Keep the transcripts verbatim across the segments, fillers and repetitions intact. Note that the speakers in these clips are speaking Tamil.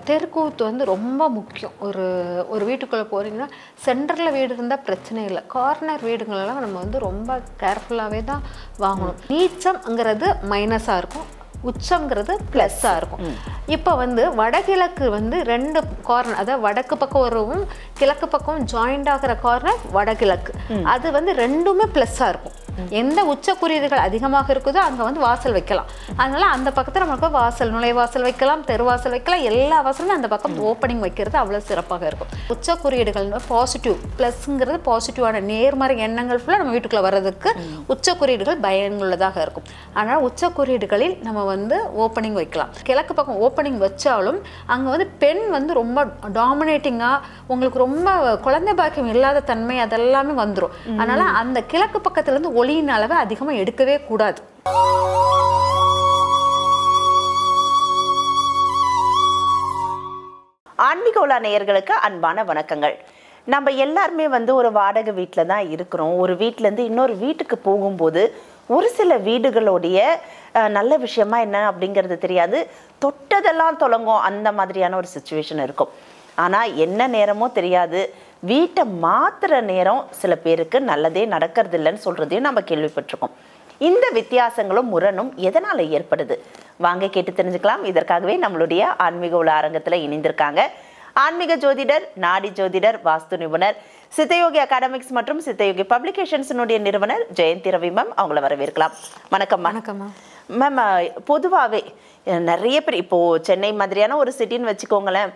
தெருக்கூத்து வந்து ரொம்ப முக்கியம். ஒரு ஒரு வீட்டுக்குள்ளே போகிறீங்கன்னா சென்டரில் வீடு இருந்தால் பிரச்சனை இல்லை. கார்னர் வீடுங்களெல்லாம் நம்ம வந்து ரொம்ப கேர்ஃபுல்லாகவே தான் வாங்கணும். நீச்சம்ங்கிறது மைனஸாக இருக்கும், உச்சம்ங்கிறது ப்ளஸ்ஸாக இருக்கும். இப்போ வந்து வடகிழக்கு வந்து ரெண்டு கார்னர், அதாவது வடக்கு பக்கம் வரவும் கிழக்கு பக்கம் ஜாயிண்ட் ஆகிற கார்னர் வடகிழக்கு. அது வந்து ரெண்டுமே ப்ளஸ்ஸாக இருக்கும். எந்த உச்ச குறியீடுகள் அதிகமாக இருக்குதோ அங்கே வந்து வாசல் வைக்கலாம். அதனால அந்த பக்கத்தில் நமக்கு வாசல், நுழைவாசல் வைக்கலாம், தெருவாசல் வைக்கலாம், எல்லா வாசலும் அந்த பக்கம் ஓப்பனிங் வைக்கிறது அவ்வளோ சிறப்பாக இருக்கும். உச்ச குறியீடுகள் பாசிட்டிவ், ப்ளஸ்ங்கிறது பாசிட்டிவான நேர்மறை எண்ணங்கள் ஃபுல்லாக நம்ம வீட்டுக்குள்ளே வர்றதுக்கு உச்ச குறியீடுகள் பயனுள்ளதாக இருக்கும். ஆனால் உச்ச குறியீடுகளில் நம்ம வந்து ஓப்பனிங் வைக்கலாம். கிழக்கு பக்கம் ஓப்பனிங் வச்சாலும் அங்கே வந்து பெண் வந்து ரொம்ப டாமினேட்டிங்காக, உங்களுக்கு ரொம்ப குழந்தை பாக்கியம் இல்லாத தன்மை அதெல்லாமே வந்துடும். அதனால அந்த கிழக்கு பக்கத்துலேருந்து ஒளியின் அளவை அதிகமாக எடுக்கவே கூடாது. ஆன்மீக உலா நேயர்களுக்கு அன்பான வணக்கங்கள். நம்ம எல்லாருமே வந்து ஒரு வாடகை வீட்டில் தான் இருக்கிறோம். ஒரு வீட்டிலேருந்து இன்னொரு வீட்டுக்கு போகும்போது ஒரு சில வீடுகளுடைய நல்ல விஷயமா என்ன அப்படிங்கிறது தெரியாது, தொட்டதெல்லாம் தொடங்கும், அந்த மாதிரியான ஒரு சுச்சுவேஷன் இருக்கும். ஆனால் என்ன நேரமோ தெரியாது, வீட்டை மாற்றுற நேரம் சில பேருக்கு நல்லதே நடக்கிறது இல்லைன்னு சொல்கிறதையும் நம்ம கேள்விப்பட்டிருக்கோம். இந்த வித்தியாசங்களும் முரணும் எதனால் ஏற்படுது? வாங்க கேட்டு தெரிஞ்சுக்கலாம். இதற்காகவே நம்மளுடைய ஆன்மீக உலா அரங்கத்தில் இணைந்திருக்காங்க ஆன்மீக ஜோதிடர், நாடி ஜோதிடர், வாஸ்து நிபுணர், சித்தயோகி அகாடமிக்ஸ் மற்றும் சித்தயோகி பப்ளிகேஷன்ஸினுடைய நிறுவனர் ஜெயந்தி ரவி மேம். அவங்கள வரவேற்கலாம். வணக்கம். வணக்கம் மேம். பொதுவாகவே நிறைய பேர் இப்போது சென்னை மாதிரியான ஒரு சிட்டின்னு வச்சுக்கோங்களேன்,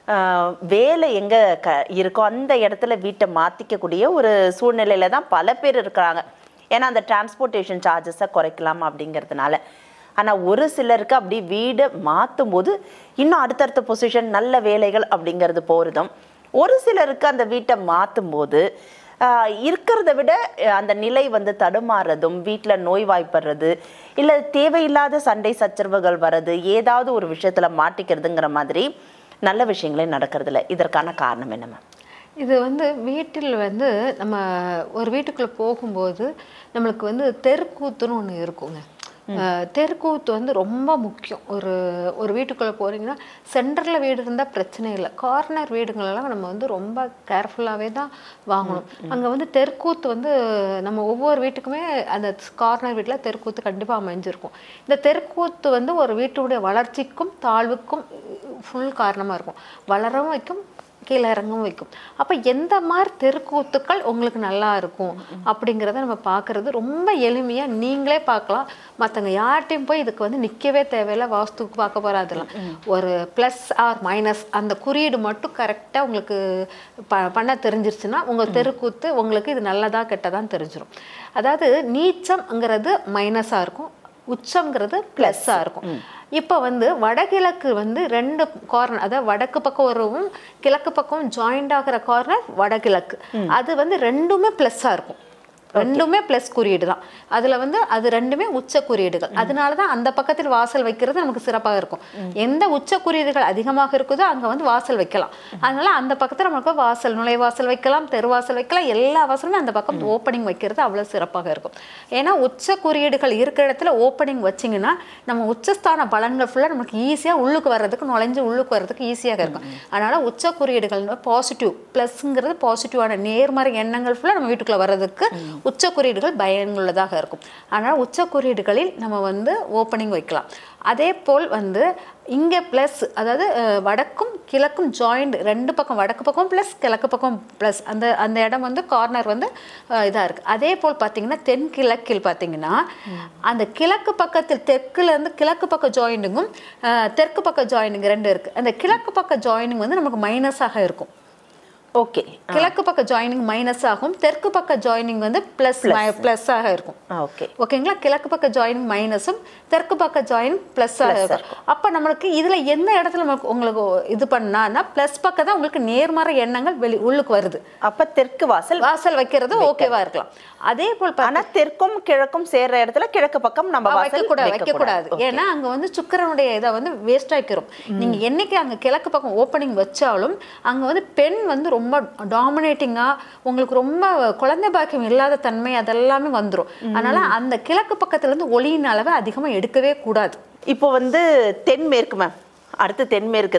வேலை எங்கே க இருக்கோ அந்த இடத்துல வீட்டை மாற்றிக்கக்கூடிய ஒரு சூழ்நிலையில் தான் பல பேர் இருக்கிறாங்க. ஏன்னா அந்த டிரான்ஸ்போர்ட்டேஷன் சார்ஜஸை குறைக்கலாம் அப்படிங்கிறதுனால. ஆனால் ஒரு சிலருக்கு அப்படி வீடை மாற்றும் போது இன்னும் அடுத்தடுத்த பொசிஷன் நல்ல வேலைகள் அப்படிங்கிறது போகிறதும், ஒரு சிலருக்கு அந்த வீட்டை மாற்றும் போது இருக்கிறத விட அந்த நிலை வந்து தடுமாறுறதும், வீட்டில் நோய்வாய்ப்படுறது, இல்லை தேவையில்லாத சண்டை சச்சரவுகள் வர்றது, ஏதாவது ஒரு விஷயத்தில் மாட்டிக்கிறதுங்கிற மாதிரி நல்ல விஷயங்களே நடக்கிறது இல்லை. இதற்கான காரணம் என்னம்மா? இது வந்து வீட்டில் வந்து நம்ம ஒரு வீட்டுக்குள்ளே போகும்போது நம்மளுக்கு வந்து தெருக்கூத்துன்னு ஒன்று இருக்குங்க. தெருக்கூத்து வந்து ரொம்ப முக்கியம். ஒரு ஒரு வீட்டுக்குள்ளே போகிறீங்கன்னா சென்டரில் வீடு இருந்தால் பிரச்சனை இல்லை. கார்னர் வீடுங்களெல்லாம் நம்ம வந்து ரொம்ப கேர்ஃபுல்லாகவே தான் வாங்கணும். அங்கே வந்து தெருக்கூத்து வந்து நம்ம ஒவ்வொரு வீட்டுக்குமே அந்த கார்னர் வீட்டில் தெருக்கூத்து கண்டிப்பாக அமைஞ்சிருக்கும். இந்த தெருக்கூத்து வந்து ஒரு வீட்டுடைய வளர்ச்சிக்கும் தாழ்வுக்கும் ஃபுல் காரணமாக இருக்கும். வளரவும் வைக்கும், கீழே இறங்கவும் வைக்கும். அப்போ எந்த மாதிரி தெருக்கூத்துக்கள் உங்களுக்கு நல்லா இருக்கும் அப்படிங்கிறத நம்ம பார்க்குறது ரொம்ப எளிமையாக நீங்களே பார்க்கலாம். மற்றவங்க யார்கிட்டையும் போய் இதுக்கு வந்து நிற்கவே தேவையில்லை, வாஸ்துக்கு பார்க்க போகிறதெல்லாம். ஒரு ப்ளஸ் ஆர் மைனஸ் அந்த குறியீடு மட்டும் கரெக்டாக உங்களுக்கு ப பண்ண தெரிஞ்சிருச்சுன்னா உங்கள் தெருக்கூத்து உங்களுக்கு இது நல்லதா கெட்டதான்னு தெரிஞ்சிடும். அதாவது நீச்சம்ங்கிறது மைனஸாக இருக்கும், உச்சம்ங்கிறது ப்ளஸ்ஸாக இருக்கும். இப்போ வந்து வடகிழக்கு வந்து ரெண்டு கார்னர், அதாவது வடக்கு பக்கம் வரவும் கிழக்கு பக்கம் ஜாயிண்ட் ஆகிற கார்னர் வடகிழக்கு. அது வந்து ரெண்டுமே ப்ளஸ்ஸாக இருக்கும். ரெண்டுமே ப்ளஸ் குறியீடு தான். அதில் வந்து அது ரெண்டுமே உச்ச குறியீடுகள். அதனால தான் அந்த பக்கத்தில் வாசல் வைக்கிறது நமக்கு சிறப்பாக இருக்கும். எந்த உச்ச குறியீடுகள் அதிகமாக இருக்குதோ அங்கே வந்து வாசல் வைக்கலாம். அதனால அந்த பக்கத்தில் நமக்கு வாசல், நுழைவாசல் வைக்கலாம், தெருவாசல் வைக்கலாம், எல்லா வாசலுமே அந்த பக்கம் ஓப்பனிங் வைக்கிறது அவ்வளோ சிறப்பாக இருக்கும். ஏன்னா உச்ச குறியீடுகள் இருக்கிற இடத்துல ஓப்பனிங் வச்சிங்கன்னா நம்ம உச்சஸ்தான பலன்கள் ஃபுல்லாக நமக்கு ஈஸியாக உள்ளுக்கு வர்றதுக்கு, நுழைஞ்சு உள்ளுக்கு வர்றதுக்கு ஈஸியாக இருக்கும். அதனால் உச்ச குறியீடுகள் பாசிட்டிவ், ப்ளஸ்ங்கிறது பாசிட்டிவான நேர்மறை எண்ணங்கள் ஃபுல்லாக நம்ம வீட்டுக்குள்ளே வர்றதுக்கு உச்ச குறியீடுகள் பயனுள்ளதாக இருக்கும். ஆனால் உச்ச குறியீடுகளில் நம்ம வந்து ஓப்பனிங் வைக்கலாம். அதே போல் வந்து இங்கே ப்ளஸ், அதாவது வடக்கும் கிழக்கும் ஜாயிண்ட், ரெண்டு பக்கம் வடக்கு பக்கம் ப்ளஸ் கிழக்கு பக்கம் ப்ளஸ், அந்த அந்த இடம் வந்து கார்னர் வந்து இதாக இருக்குது. அதே போல் பார்த்தீங்கன்னா தென்கிழக்கில் பார்த்தீங்கன்னா அந்த கிழக்கு பக்கத்தில் தெற்குலேருந்து கிழக்கு பக்க ஜாயிண்டிங்கும் தெற்கு பக்க ஜாயிண்டிங் ரெண்டு இருக்குது. அந்த கிழக்கு பக்க ஜாயிண்டிங் வந்து நமக்கு மைனஸாக இருக்கும். ஓகே, கிழக்கு பக்க ஜாயினிங் மைனஸ் ஆகும், தெற்கு பக்க ஜாயினிங் வந்து பிளஸ் பிளஸ் ஆக இருக்கும். ஓகே ஓகேங்களா? கிழக்கு பக்க ஜாயினிங் மைனஸும் தெற்கு பக்க ஜாயின் பிளஸ் ஆக இருக்கும். அப்போ நம்மளுக்கு இதில் எந்த இடத்துல நமக்கு உங்களுக்கு இது பண்ணான்னா பிளஸ் பக்கம் தான் உங்களுக்கு நேர்மறை எண்ணங்கள் வெளி உள்ளுக்கு வருது. அப்போ தெற்கு வாசல் வாசல் வைக்கிறது ஓகேவா இருக்கலாம். அதே போல் ஆனால் தெற்கும் கிழக்கும் சேர்ற இடத்துல கிழக்கு பக்கம் நம்ம வைக்கக்கூடாது வைக்கக்கூடாது ஏன்னா அங்கே வந்து சுக்கிரனுடைய இதை வந்து வேஸ்ட் ஆக்கிரும். நீங்கள் என்னைக்கு அங்கே கிழக்கு பக்கம் ஓப்பனிங் வச்சாலும் அங்கே வந்து பெண் வந்து ரொம்ப டாமினேட்டிங்காக, உங்களுக்கு ரொம்ப குழந்தை பாக்கியம் இல்லாத தன்மை அதெல்லாமே வந்துடும். அதனால அந்த கிழக்கு பக்கத்துலேருந்து ஒளியின் அளவை அதிகமாக எடுக்கவே கூடாது. இப்போ வந்து தென்மேற்கு மேம், அடுத்து தென்மேற்கு தான்.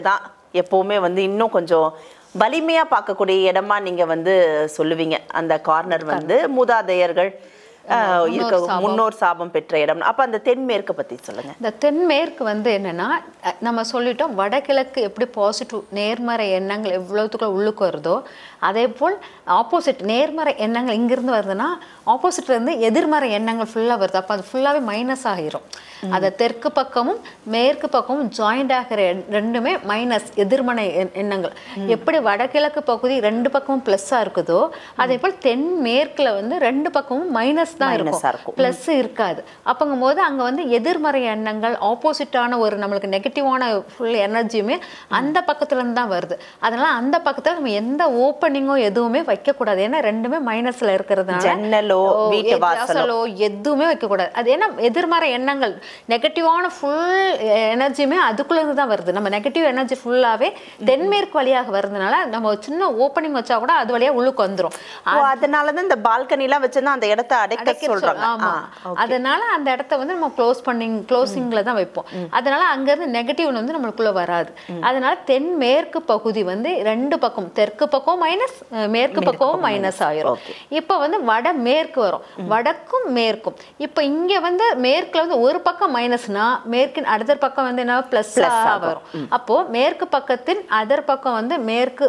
எப்பவுமே வந்து இன்னும் கொஞ்சம் வலிமையா பார்க்கக்கூடிய இடமா நீங்க வந்து சொல்லுவீங்க. அந்த கார்னர் வந்து மூதாதையர்கள் இருக்க முன்னோர் சாபம் பெற்ற இடம். அப்ப அந்த தென்மேற்கு பத்தி சொல்லுங்க. இந்த தென்மேற்கு வந்து என்னன்னா, நம்ம சொல்லிட்டோம் வடகிழக்கு எப்படி பாசிட்டிவ் நேர்மறை எண்ணங்கள் எவ்வளவுக்குள்ள உள்ளுக்கு வருதோ, அதே போல் ஆப்போசிட் நேர்மறை எண்ணங்கள் இங்கிருந்து வருதுன்னா ஆப்போசிட்ல இருந்து எதிர்மறை எண்ணங்கள் ஃபுல்லா வருது. அப்ப அது ஃபுல்லாவே மைனஸ் ஆகிரும். அதை தெற்கு பக்கமும் மேற்கு பக்கமும் ஜாயிண்ட் ஆகிற ரெண்டுமே மைனஸ் எதிர்மறை எண்ணங்கள். எப்படி வடகிழக்கு பகுதி ரெண்டு பக்கமும் பிளஸ்ஸா இருக்குதோ, அதே போல் தென்மேற்குல வந்து ரெண்டு பக்கமும் மைனஸ் தான் இருக்கும், பிளஸ் இருக்காது. அப்பங்கும் போது அங்க வந்து எதிர்மறை எண்ணங்கள் ஆப்போசிட்டான ஒரு நம்மளுக்கு நெகட்டிவான ஃபுல் எனர்ஜியுமே அந்த பக்கத்துல இருந்து தான் வருது. அதனால அந்த பக்கத்துல நம்ம எந்த ஓப்பனிங்கோ எதுவுமே வைக்க கூடாது. ஏன்னா ரெண்டுமே மைனஸ்ல இருக்கிறதுனால ஜன்னலோ வீட்டு வாசலோ எதுவுமே வைக்க கூடாது. அது ஏன்னா எதிர்மறை எண்ணங்கள் நெகட்டிவான ஃபுல் எனர்ஜியுமே அதுக்குள்ள இருந்து தான் வருது. நம்ம நெகட்டிவ் எனர்ஜி ஃபுல்லாவே தென்மேற்கு வழியாக வருதுனால நம்ம சின்ன ஓப்பனிங் வச்சா கூட அது வழியா உள்ளுக்கு வந்துரும். அதனாலதான் இந்த பால்கனி எல்லாம் வச்சிருந்தா அந்த இடத்தை அடைக்க சொல்றாங்க. ஆமா, அதனால அந்த இடத்த வந்து நம்ம க்ளோஸ் பண்ணி க்ளோசிங்ல தான் வைப்போம். அதனால அங்க இருந்து நெகட்டிவ் வந்து நம்மளுக்குள்ள வராது. அதனால தென்மேற்கு பகுதி வந்து ரெண்டு பக்கம் தெற்கு பக்கம் மைனஸ், மேற்கு பக்கமும் மைனஸ் ஆயிரும். இப்ப வந்து வட மேற்கு வரும், வடக்கும் மேற்கும். இப்ப இங்க வந்து மேற்குல வந்து ஒரு பக்கம் மைனஸ்னா மேற்கின் அதர் பக்கம் வந்து என்ன பிளஸ் வரும். அப்போ மேற்கு பக்கத்தின் அதர் பக்கம் வந்து மேற்கு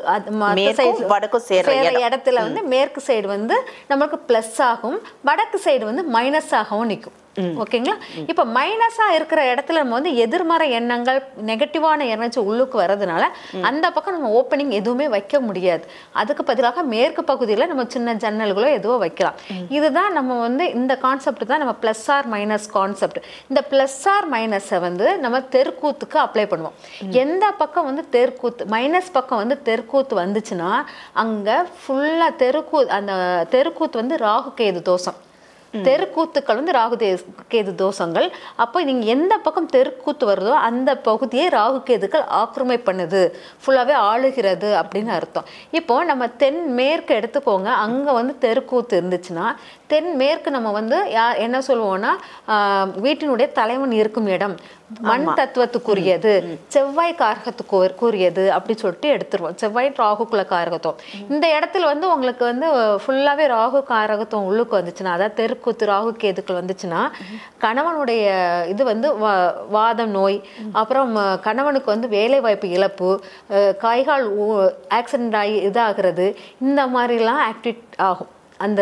வடக்கு சேர இடத்துல வந்து மேற்கு சைடு வந்து நமக்கு பிளஸ் ஆகும், வடக்கு சைடு வந்து மைனஸ் ஆகவும் நிற்கும். ஓகேங்களா? இப்ப மைனஸா இருக்கிற இடத்துல நம்ம வந்து எதிர்மறை எண்ணங்கள் நெகட்டிவான எனர்ஜி உள்ளுக்கு வர்றதுனால அந்த பக்கம் நம்ம ஓப்பனிங் எதுவுமே வைக்க முடியாது. அதுக்கு பதிலாக மேற்கு பகுதியில நம்ம சின்ன ஜன்னல்களோ எதுவோ வைக்கலாம். இதுதான் நம்ம வந்து இந்த கான்செப்ட் தான் நம்ம பிளஸ் ஆர் மைனஸ் கான்செப்ட். இந்த பிளஸ் ஆர் மைனஸை வந்து நம்ம தெருக்கூத்துக்கு அப்ளை பண்ணுவோம். எந்த பக்கம் வந்து தெருக்கூத்து மைனஸ் பக்கம் வந்து தெருக்கூத்து வந்துச்சுன்னா அங்க ஃபுல்லா தெருக்கூ அந்த தெருக்கூத்து வந்து ராகு கேது தோஷம். தெருக்கூத்துக்கள் வந்து ராகு கேது தோஷங்கள். அப்போ நீங்க எந்த பக்கம் தெருக்கூத்து வருதோ அந்த பகுதியை ராகு கேதுக்கள் ஆக்கிரமி பண்ணுது, ஃபுல்லாவே ஆளுகிறது அப்படின்னு அர்த்தம். இப்போ நம்ம தென்மேற்கு எடுத்துக்கோங்க, அங்க வந்து தெருக்கூத்து இருந்துச்சுன்னா தென்மேற்கு நம்ம வந்து யார் என்ன சொல்லுவோம்னா வீட்டினுடைய தலைவன் இருக்கும் இடம், மண் தத்துவத்துக்குரியது, செவ்வாய் காரகத்துக்குரியது அப்படி சொல்லிட்டு எடுத்துருவோம். செவ்வாய் ராகுக்குள்ள காரகத்துவம். இந்த இடத்துல வந்து உங்களுக்கு வந்து ஃபுல்லாவே ராகு காரகத்துவம் உள்ளுக்கு வந்துச்சுன்னா, அதாவது தெருக்கூத்து ராகு கேதுக்கள் வந்துச்சுன்னா கணவனுடைய இது வந்து வாதம் நோய், அப்புறம் கணவனுக்கு வந்து வேலை வாய்ப்பு இழப்பு, காய்கால் ஆக்சிடென்ட் ஆகி இதாகிறது, இந்த மாதிரிலாம் ஆக்டிவேட் ஆகும். அந்த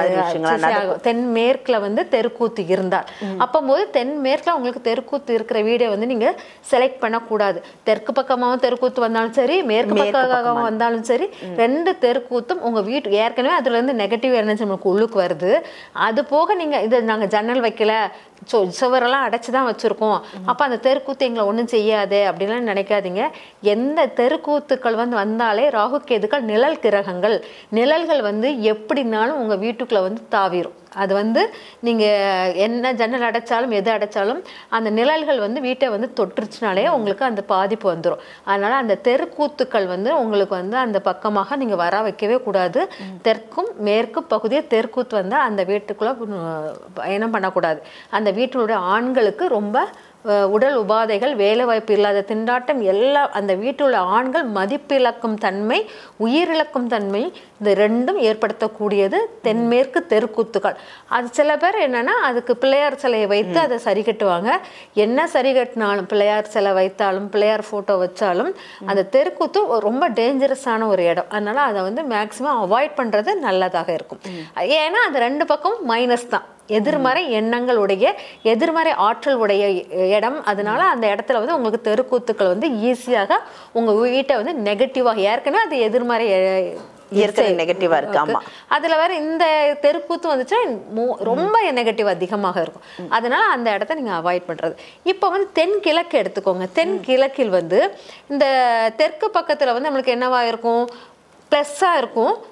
தென்மேற்குல வந்து தெருக்கூத்து இருந்தால் அப்போது தென்மேற்குல உங்களுக்கு தெருக்கூத்து இருக்கிற வீடை வந்து நீங்க செலக்ட் பண்ணக்கூடாது. தெற்கு பக்கமாகவும் தெருக்கூத்து வந்தாலும் சரி, மேற்கு பக்கமாக வந்தாலும் சரி, ரெண்டு தெருக்கூத்தும் உங்க வீட்டு ஏற்கனவே அதுல இருந்து நெகட்டிவ் எனர்ஜி நமக்கு உள்ளுக்கு வருது. அது போக நீங்க இது நாங்க ஜன்னல் வைக்கல, சுவரெல்லாம் அடைச்சுதான் வச்சிருக்கோம், அப்ப அந்த தெருக்கூத்து எங்களை ஒண்ணும் செய்யாது அப்படின்லாம் நினைக்காதீங்க. எந்த தெருக்கூத்துக்கள் வந்து வந்தாலே ராகு கேதுக்கள் நிழல் கிரகங்கள். நிழல்கள் வந்து எப்படினாலும் உங்க வீட்டுக்குள்ள வந்து தாவிரும். அது வந்து நீங்க என்ன ஜன்னல் அடைச்சாலும் எது அடைச்சாலும் அந்த நிழல்கள் வந்து வீட்டை வந்து தொற்றுச்சுனாலே உங்களுக்கு அந்த பாதிப்பு வந்துடும். அதனால அந்த தெருக்கூத்துக்கள் வந்து உங்களுக்கு வந்து அந்த பக்கமாக நீங்க வர வைக்கவே கூடாது. தெற்கும் மேற்கு பகுதியை தெருக்கூத்து வந்து அந்த வீட்டுக்குள்ள பயணம் பண்ணக்கூடாது. அந்த வீட்டினுடைய ஆண்களுக்கு ரொம்ப உடல் உபாதைகள், வேலை வாய்ப்பு இல்லாத திண்டாட்டம் எல்லாம் அந்த வீட்டில் ஆண்கள் மதிப்பிழக்கும் தன்மை, உயிரிழக்கும் தன்மை, இந்த ரெண்டும் ஏற்படுத்தக்கூடியது தென்மேற்கு தெருக்கூத்துக்கள். அது சில பேர் என்னன்னா அதுக்கு பிள்ளையார் சிலையை வைத்து அதை சரி கட்டுவாங்க. என்ன சரி கட்டினாலும் பிள்ளையார் சிலை வைத்தாலும் பிள்ளையார் போட்டோ வச்சாலும் அந்த தெருக்கூத்து ரொம்ப டேஞ்சரஸான ஒரு இடம். அதனால அதை வந்து மேக்சிமம் அவாய்ட் பண்றது நல்லதாக இருக்கும். ஏன்னா அது ரெண்டு பக்கம் மைனஸ் தான், எதிர்மறை எண்ணங்களுடைய எதிர்மறை ஆற்றல் உடைய இடம். அதனால அந்த இடத்துல வந்து உங்களுக்கு தெருக்கூத்துக்கள் வந்து ஈஸியாக உங்க வீட்டை வந்து நெகட்டிவாக, ஏற்கனவே அது எதிர்மறை நெகட்டிவா இருக்கு. ஆமா, அதுல வேற இந்த தெருக்கூத்து வந்துச்சுன்னா ரொம்ப நெகட்டிவ் அதிகமாக இருக்கும். அதனால அந்த இடத்த நீங்க அவாய்ட் பண்றது. இப்ப வந்து தென்கிழக்கு எடுத்துக்கோங்க. தென்கிழக்கில் வந்து இந்த தெற்கு பக்கத்துல வந்து நம்மளுக்கு என்னவா இருக்கும், பிளஸ்ஸா இருக்கும்.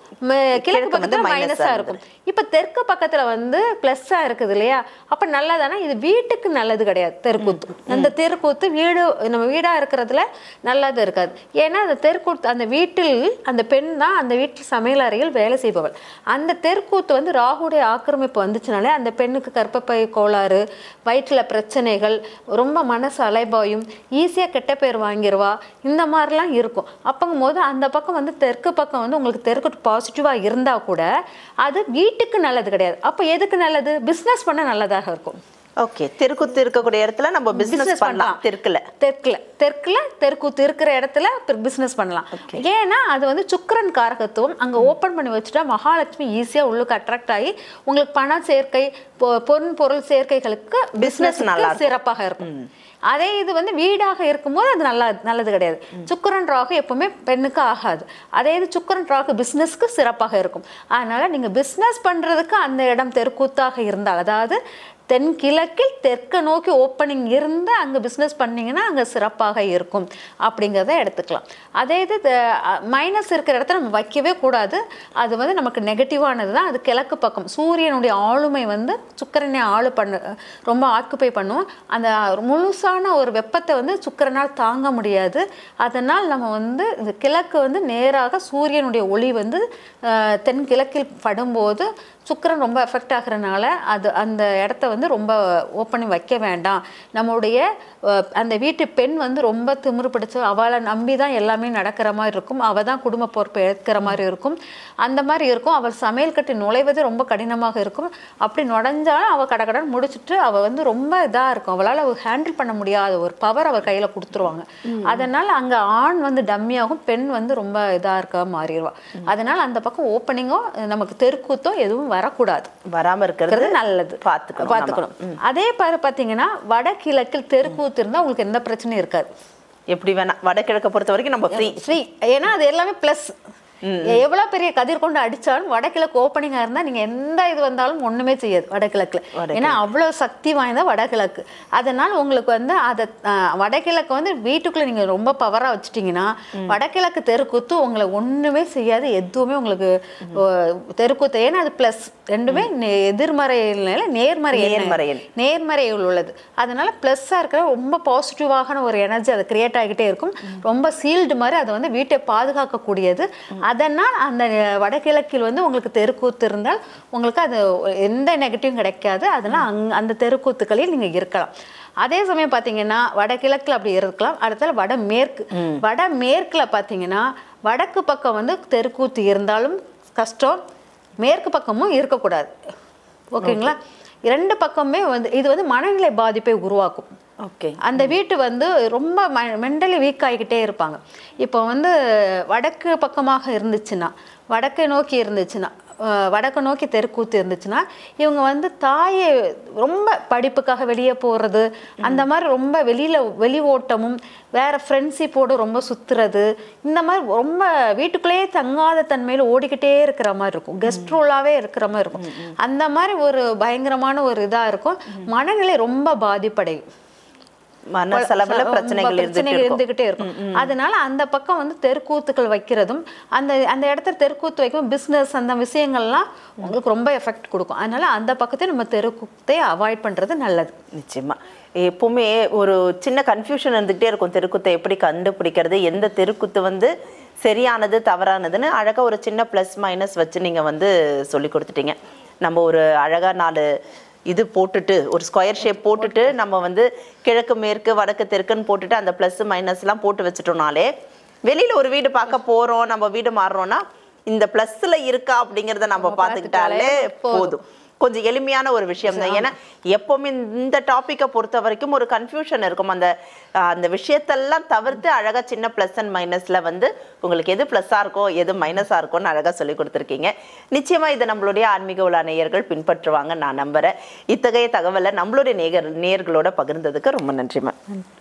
கிழக்கு பக்கத்துல மைனஸா இருக்கும். இப்ப தெற்கு பக்கத்துல வந்து பிளஸ்ஸா இருக்குது இல்லையா, அப்ப நல்லதானா? இது வீட்டுக்கு நல்லது கிடையாது தெருக்கூத்து. அந்த தெருக்கூத்து வீடு நம்ம வீடா இருக்கிறதுல நல்லது இருக்காது. ஏன்னா அந்த தெருக்கூத்து அந்த வீட்டில் அந்த பெண் தான் அந்த வீட்டில் சமையல் அறையில் வேலை செய்பவள். அந்த தெருக்கூத்து வந்து ராகுடைய ஆக்கிரமிப்பு வந்துச்சுனாலே அந்த பெண்ணுக்கு கர்ப்பப்பை கோளாறு, வயிற்றுல பிரச்சனைகள், ரொம்ப மனசு அலைபாயும், ஈஸியா கெட்ட பேர் வாங்கிடுவா, இந்த மாதிரிலாம் இருக்கும். அப்பங்கும் போது அந்த பக்கம் வந்து தெற்கு பக்கம் வந்து உங்களுக்கு தெற்கு பாசிட்டிவா இருந்தா கூட அது வீட்டுக்கு நல்லது கிடையாது. அப்ப எதுக்கு நல்லது? பிசினஸ் பண்ண நல்லதாக இருக்கும். ஓகே, தெருக்கூத்து இருக்கக்கூடிய இடத்துல நம்ம பிசினஸ் பண்ணலாம். தெற்குல தெற்குல தெற்குல தெருக்கூத்து இருக்கிற இடத்துல பிசினஸ் பண்ணலாம். ஏன்னா அது வந்து சுக்கிரன் காரகத்துவம். அங்க ஓபன் பண்ணி வச்சுட்டா மகாலட்சுமி ஈஸியா உள்ளுக்கு அட்ராக்ட் ஆகி உங்களுக்கு பண சேர்க்கை, பொன் பொருள் சேர்க்கைகளுக்கு பிசினஸ் நல்லா சிறப்பாக இருக்கும். அதே இது வந்து வீடாக இருக்கும்போது அது நல்லா நல்லது கிடையாது. சுக்கிரன் ராகு எப்பவுமே பெண்ணுக்கு ஆகாது. அதே இது சுக்கிரன் ராகு பிசினஸ்க்கு சிறப்பாக இருக்கும். அதனால நீங்க பிசினஸ் பண்றதுக்கு அந்த இடம் தெருக்கூத்தாக இருந்தால், அதாவது தென்கிழக்கில் தெற்க நோக்கி ஓப்பனிங் இருந்து அங்கே பிஸ்னஸ் பண்ணிங்கன்னா அங்கே சிறப்பாக இருக்கும் அப்படிங்கிறத எடுத்துக்கலாம். அதே இது மைனஸ் இருக்கிற இடத்துல நம்ம வைக்கவே கூடாது. அது வந்து நமக்கு நெகட்டிவானது தான். அது கிழக்கு பக்கம் சூரியனுடைய ஆளுமை வந்து சுக்கிரனை ஆளு பண்ண ரொம்ப ஆக்குப்பை பண்ணுவோம். அந்த முழுசான ஒரு வெப்பத்தை வந்து சுக்கிரனால் தாங்க முடியாது. அதனால் நம்ம வந்து இந்த கிழக்கு வந்து நேராக சூரியனுடைய ஒளி வந்து தென்கிழக்கில் படும்போது சுக்கிரன் ரொம்ப எஃபெக்ட் ஆகிறனால அது அந்த இடத்த வந்து ரொம்ப ஓப்பன் வைக்க வேண்டாம். நம்மளுடைய அந்த வீட்டு பெண் வந்து ரொம்ப திமிரு பிடிச்சு அவளை நம்பி தான் எல்லாமே நடக்கிற மாதிரி இருக்கும். அவள் தான் குடும்ப பொறுப்பை ஏற்கிற மாதிரி இருக்கும். அந்த மாதிரி இருக்கும். அவள் சமையல் கட்டி நுழைவது ரொம்ப கடினமாக இருக்கும். அப்படி நுழைஞ்சாலும் அவள் கடகடன் முடிச்சுட்டு அவள் வந்து ரொம்ப இதாக இருக்கும். அவளால் அவள் ஹேண்டில் பண்ண முடியாத ஒரு பவர் அவள் கையில் கொடுத்துருவாங்க. அதனால் அங்கே ஆண் வந்து டம்மியாகும், பெண் வந்து ரொம்ப இதாக இருக்க மாறிடுவா. அதனால் அந்த பக்கம் ஓப்பனிங்கோ நமக்கு தெருக்கூத்தோ எதுவும் வரக்கூடாது. வராம இருக்கிறது நல்லது. பார்த்துக்கணும் பார்த்துக்கணும். அதே பாரு பார்த்தீங்கன்னா வடகிழக்கில் தெருக்கூத்து இருந்தால் உங்களுக்கு எந்த பிரச்சனையும் இருக்காது. எப்படி வேணா வடகிழக்கை பொறுத்த வரைக்கும் நம்ம ஃப்ரீ ஃப்ரீ. ஏன்னா அது எல்லாமே பிளஸ். எவ்வளவு பெரிய கதிர் கொண்டு அடிச்சாலும் வடகிழக்கு ஓப்பனிங்கா இருந்தா நீங்க எந்த இது வந்தாலும் ஒண்ணுமே செய்யாது வடகிழக்குல. ஏன்னா அவ்வளவு சக்தி வாய்ந்த வடகிழக்கு. அதனால உங்களுக்கு வந்து அதை வடகிழக்கு வந்து வீட்டுக்குள்ள நீங்க ரொம்ப பவரா வச்சுட்டீங்கன்னா வடகிழக்கு தெருக்கூத்து உங்களை ஒண்ணுமே செய்யாது. எதுவுமே உங்களுக்கு தெருக்கூத்து, ஏன்னா அது பிளஸ். ரெண்டுமே எதிர்மறை நேர்மறை நேர்மறையில் உள்ளது. அதனால பிளஸ்ஸா இருக்கிற ரொம்ப பாசிட்டிவான ஒரு எனர்ஜி அதை கிரியேட் ஆகிட்டே இருக்கும். ரொம்ப சீல்டு மாதிரி அதை வந்து வீட்டை பாதுகாக்கக்கூடியது. அதனால் அந்த வடகிழக்கில் வந்து உங்களுக்கு தெருக்கூத்து இருந்தால் உங்களுக்கு அது எந்த நெகட்டிவும் கிடைக்காது. அதனால் அங் அந்த தெருக்கூத்துக்களில் நீங்கள் இருக்கலாம். அதே சமயம் பார்த்தீங்கன்னா வடகிழக்கில் அப்படி இருக்கலாம். அடுத்தால வடமேற்கு. வடமேற்கில் பார்த்தீங்கன்னா வடக்கு பக்கம் வந்து தெருக்கூத்து இருந்தாலும் கஷ்டம், மேற்கு பக்கமும் இருக்கக்கூடாது. ஓகேங்களா? இரண்டு பக்கமே வந்து இது வந்து மனநிலை பாதிப்பை உருவாக்கும். ஓகே, அந்த வீட்டு வந்து ரொம்ப மென்டலி வீக் ஆகிக்கிட்டே இருப்பாங்க. இப்போ வந்து வடக்கு பக்கமாக இருந்துச்சுன்னா, வடக்கை நோக்கி இருந்துச்சுன்னா, வடக்கு நோக்கி தெருக்கூத்து இருந்துச்சுன்னா இவங்க வந்து தாயை ரொம்ப படிப்புக்காக வெளியே போகிறது, அந்த மாதிரி ரொம்ப வெளியில் வெளி ஓட்டமும் வேற ஃப்ரெண்ட்ஷிப்போடு ரொம்ப சுற்றுறது, இந்த மாதிரி ரொம்ப வீட்டுக்குள்ளேயே தங்காத தன்மையில் ஓடிக்கிட்டே இருக்கிற மாதிரி இருக்கும். கெஸ்ட் ரோலாகவே இருக்கிற மாதிரி இருக்கும். அந்த மாதிரி ஒரு பயங்கரமான ஒரு இதாக இருக்கும். மனநிலை ரொம்ப பாதிப்படையும். மனசளவுல பிரச்சனைகள் இருந்துகிட்டே இருக்கும். அதனால அந்த பக்கம் வந்து தெருக்கூத்துக்கள் வைக்கிறதும் அந்த அந்த இடத்துல தெருக்கூத்து வைக்கும் பிசினஸ் அந்த விஷயங்கள்லாம் உங்களுக்கு ரொம்ப எஃபெக்ட் கொடுக்கும். அதனால அந்த பக்கத்தை நம்ம தெருக்கூத்தை அவாய்ட் பண்றது நல்லது. நிச்சயமா. எப்பவுமே ஒரு சின்ன கன்ஃபியூஷன் இருந்துகிட்டே இருக்கும். தெருக்கூத்தை எப்படி கண்டுபிடிக்கிறது, எந்த தெருக்கூத்து வந்து சரியானது தவறானதுன்னு அழகா ஒரு சின்ன பிளஸ் மைனஸ் வச்சு நீங்க வந்து சொல்லி கொடுத்துட்டீங்க. நம்ம ஒரு அழகா நாலு இது போட்டுட்டு ஒரு ஸ்கொயர் ஷேப் போட்டுட்டு நம்ம வந்து கிழக்கு மேற்கு வடக்கு தெற்குன்னு போட்டுட்டு அந்த ப்ளஸ் மைனஸ்லாம் போட்டு வச்சுட்டோம்னாலே வெளியில் ஒரு வீடு பார்க்க போகிறோம், நம்ம வீடு மாறுறோம்னா இந்த ப்ளஸ்ஸில் இருக்கா அப்படிங்கிறத நம்ம பார்த்துக்கிட்டாலே போதும். கொஞ்சம் எளிமையான ஒரு விஷயம் தான். ஏன்னா எப்போவுமே இந்த டாப்பிக்கை பொறுத்த வரைக்கும் ஒரு கன்ஃபியூஷன் இருக்கும். அந்த அந்த விஷயத்தெல்லாம் தவிர்த்து அழகாக சின்ன ப்ளஸ் அண்ட் மைனஸில் வந்து உங்களுக்கு எது ப்ளஸ்ஸாக இருக்கோ எது மைனஸாக இருக்கோன்னு அழகாக சொல்லி கொடுத்துருக்கீங்க. நிச்சயமாக இதை நம்மளுடைய ஆன்மீக உலா நேயர்கள் பின்பற்றுவாங்க நான் நம்புகிறேன். இத்தகைய தகவலை நம்மளுடைய நேயர் நேயர்களோட பகிர்ந்ததுக்கு ரொம்ப நன்றி மேம்.